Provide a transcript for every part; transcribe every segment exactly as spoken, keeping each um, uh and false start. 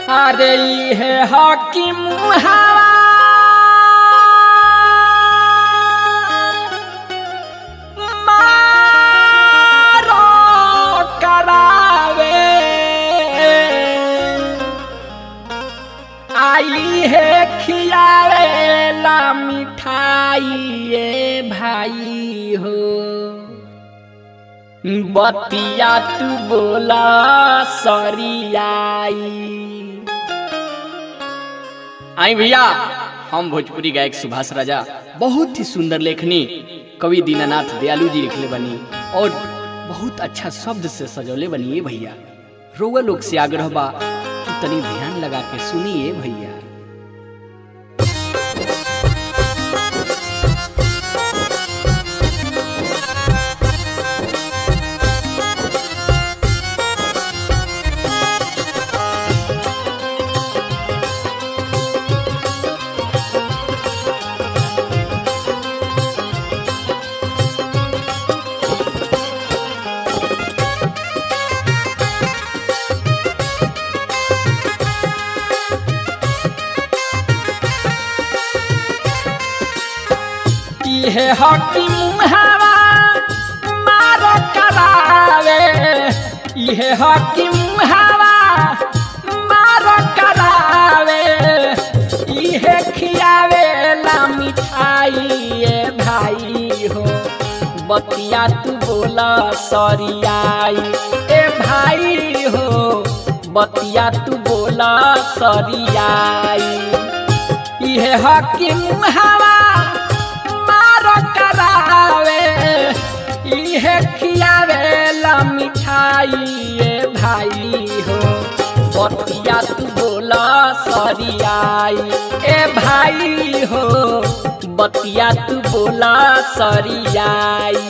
अरे ये हकी मुहावा मारो करावे आई है खियावे ला मिठाई ये भाई हो बतिया तू बोला सरियाई। आई भैया हम भोजपुरी गायक सुभाष राजा बहुत ही सुंदर लेखनी कवि दीनानाथ दयालु जी लिखले बनी और बहुत अच्छा शब्द से सजौले बनिए भैया। रोवा लोग से आग्रह बा कि तनी ध्यान लगा के सुनिए भैया। ये हकी मुहावा मारो करावे ये हकी मुहावा मारो करावे ये खियावे ला मिठाई ये भाई हो बतिया तू बोला सरियाई ए भाई हो बतिया तू बोला सरियाई। ये हकी मुहावा करावे इहे खियावे ला मिठाई ये भाई हो बतिया तू बोला सरियाई ए भाई हो बतिया तू बोला सरियाई।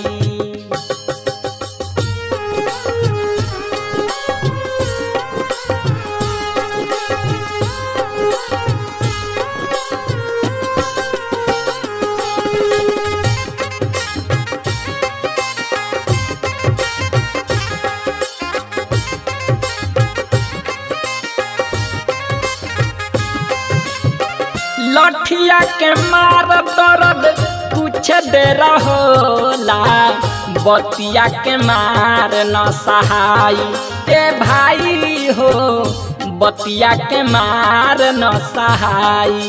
लठिया के मार दर्द कुछ देर होला बतिया के मार न सहाई ए भाई हो बतिया के मार न सहाई।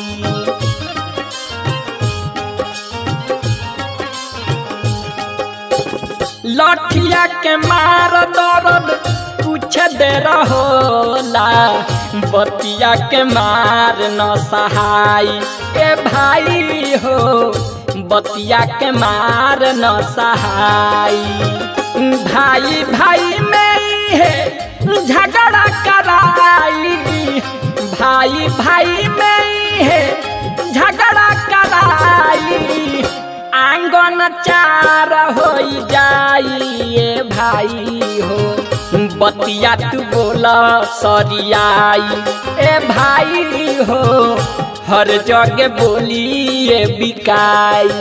लठिया के मार दर्द कुछ देर होला बतिया के मार न सहाई ए भाई हो बतिया के मार न सहाई। भाई भाई में है झगड़ा कराई भाई भाई में है झगड़ा कराई आंगन चार हो जाई ये भाई हो बतिया तू बोला सरियाई ए भाई हो हर जगह बोली ये बिकाई।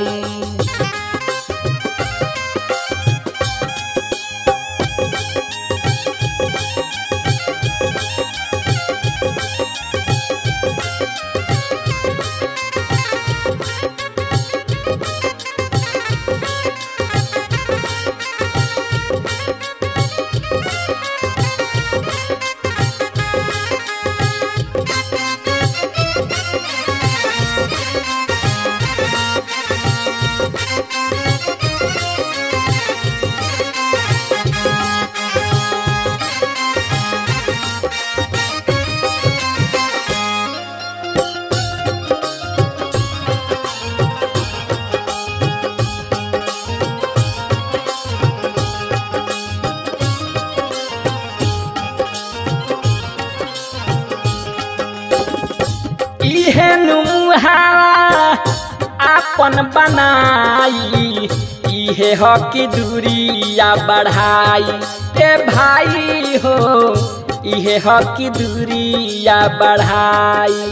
अपन बनाई इहे हकी दूरिया बढ़ाई ए भाई हो इहे हकी दूरिया बढ़ाई।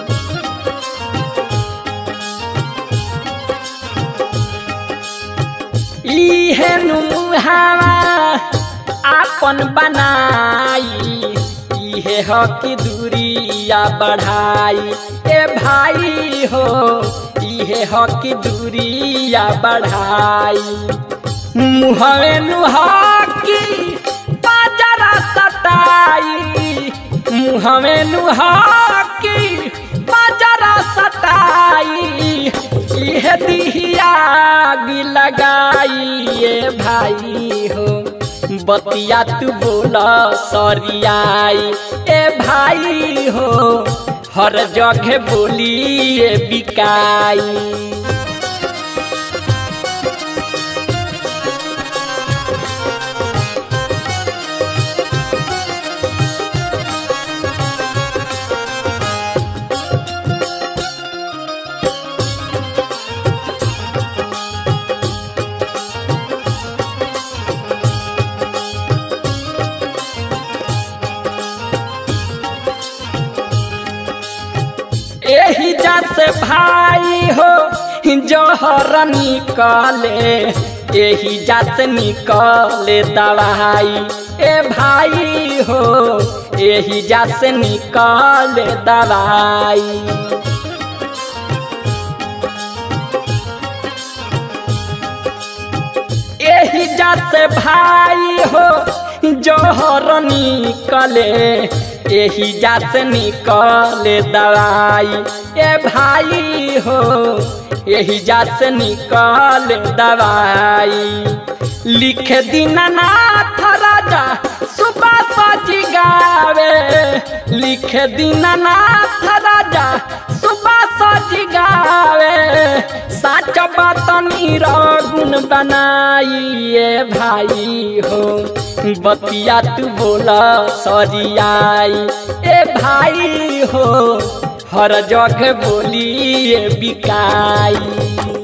इहे नुहावा अपन बनाई इहे हकी दूरी दूरिया बढ़ाई ए भाई हो इहे हो कि दूरिया बढ़ाई मुहवे नुहाकी बाजरा सटाई मुहवे नुहाकी बाजरा सटाई इहे दिहिया लगाई ए भाई हो बतिया तू बोला सरियाई ए भाई हो हर जगह बोली ए बिकाई एही जैसे भाई हो जहर निकले एही जैसे निकले दवाई ए भाई हो एही जैसे निकले दवाई एही जैसे भाई हो जहर निकले एही जासे निकले दवाई ए भाई हो एही जासे निकले दवाई लिख दीनानाथ राजा सुबह सजी गावे लिख दीनानाथ राजा सुबह सजी गावे साच बात निरगुण बनाई ए भाई हो बतिया तू बोला सरियाई ए भाई हो हर जगह बोली ए बिकाई।